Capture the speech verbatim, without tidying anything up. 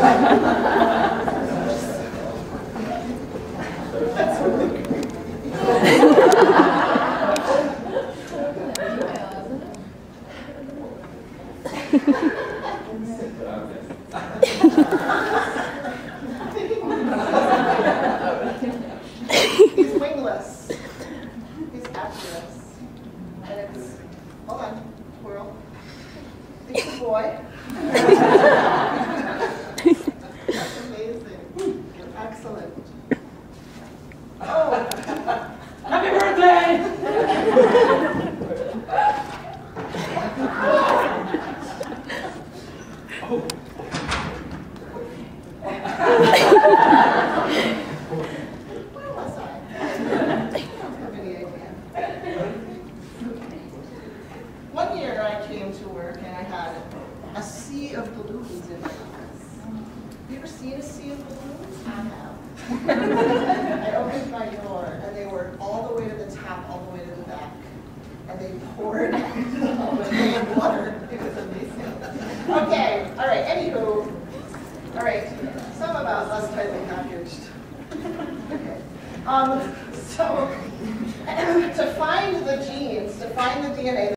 That's really creepy. He's wingless. He's afterless. And it's, hold on, squirrel. It's a boy. That's amazing. Excellent. Oh, Happy birthday! oh. Where was I? I don't have any idea. One year I came to work and I had a sea of balloons in my office. Have you ever seen a sea of balloons? I have. I opened my door and they were all the way to the top, all the way to the back. And they poured with water. It was amazing. Okay, all right, anywho. All right, some about less tightly packaged. Okay. Um, so, to find the genes, to find the D N A,